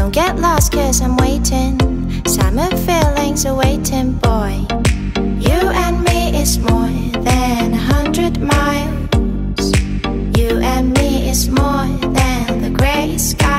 Don't get lost cause I'm waiting. Summer feelings are waiting, boy. You and me is more than 100 miles. You and me is more than the gray sky.